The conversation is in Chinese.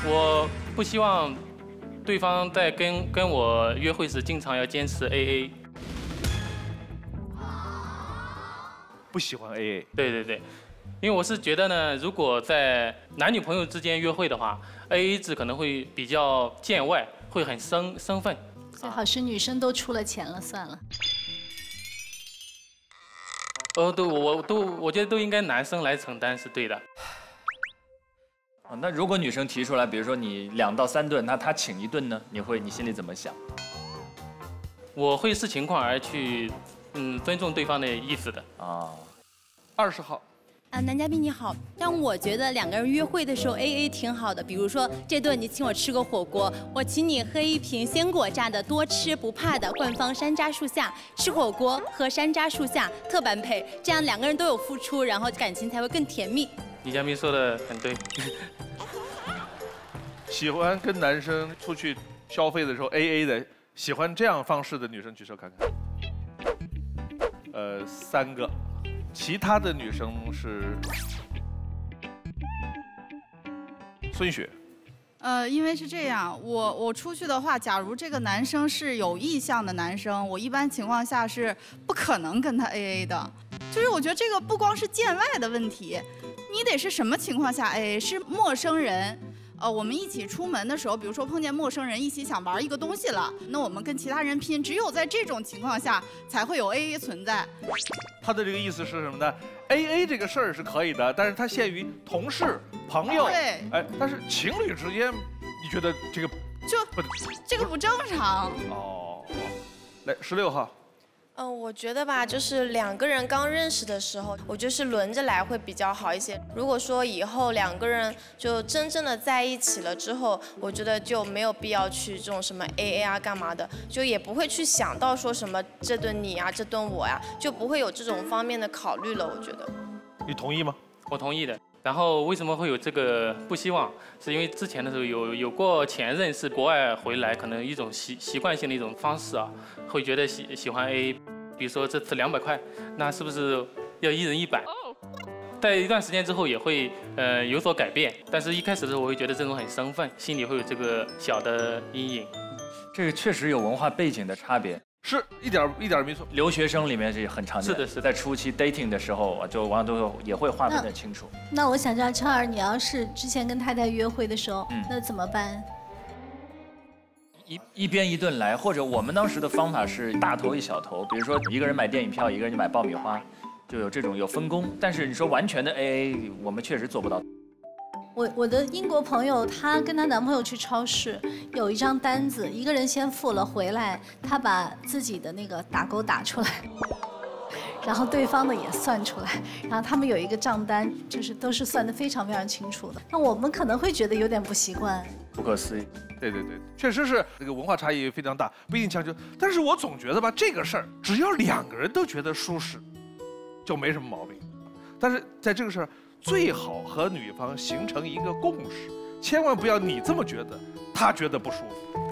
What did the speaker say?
我不希望对方在跟我约会时经常要坚持 AA。 不喜欢 AA。 对对对，因为我是觉得呢，如果在男女朋友之间约会的话，AA 制可能会比较见外，会很生分。 最好是女生都出了钱了算了。 我觉得都应该男生来承担是对的。 那如果女生提出来，比如说你2到3顿，那她请1顿呢？你心里怎么想？ 我会视情况而去，尊重对方的意思的。 啊 ，20号。 男嘉宾你好，但我觉得2个人约会的时候 AA 挺好的。比如说这顿你请我吃个火锅，我请你喝一瓶鲜果榨的多吃不怕的冠芳山楂树下，吃火锅喝山楂树下特般配，这样2个人都有付出，然后感情才会更甜蜜。 李嘉宾说的很对。 喜欢跟男生出去消费的时候 AA 的，喜欢这样方式的女生举手看看。3个，其他的女生是孙雪。 因为是这样，我出去的话，假如这个男生是有意向的男生，我一般情况下是不可能跟他 AA 的。就是我觉得这个不光是见外的问题，你得是什么情况下 AA？是陌生人。我们一起出门的时候，比如说碰见陌生人，一起想玩一个东西了，那我们跟其他人拼，只有在这种情况下才会有 AA 存在。 他的这个意思是什么呢 ？AA 这个事儿是可以的，但是它限于同事、朋友。 对。 哎，但是情侣之间，你觉得这个这个不正常。 哦，来16号。 我觉得吧，就是2个人刚认识的时候，我觉得是轮着来会比较好一些。如果说以后2个人就真正的在一起了之后，我觉得就没有必要去这种什么 AA 啊干嘛的，就也不会去想到说什么这顿你啊，这顿我呀，就不会有这种方面的考虑了。我觉得。 你同意吗？ 我同意的。然后为什么会有这个不希望？是因为之前的时候有过前任是国外回来，可能一种习惯性的一种方式啊，会觉得喜欢 AA。比如说这次200块，那是不是要1人100？在一段时间之后也会有所改变，但是一开始的时候我会觉得这种很生分，心里会有这个小的阴影。 这个确实有文化背景的差别。 是一点没错。 留学生里面这很常见。 是的，是在初期 dating 的时候，就往往都也会划分得清楚。 那我想知道，超儿，你要是之前跟太太约会的时候，那怎么办？ 一边一顿来，或者我们当时的方法是大头一小头，比如说一个人买电影票，一个人就买爆米花，就有这种有分工。但是你说完全的 AA， 我们确实做不到。 我的英国朋友，她跟她男朋友去超市，有一张单子，一个人先付了，回来她把自己的那个打勾打出来，然后对方的也算出来，然后他们有一个账单，就是都是算得非常非常清楚的。那我们可能会觉得有点不习惯， 不可思议。 对对对，确实是这个文化差异非常大，不一定强求。但是我总觉得吧，这个事儿只要2个人都觉得舒适，就没什么毛病。但是在这个事儿，最好和女方形成一个共识，千万不要你这么觉得，他觉得不舒服。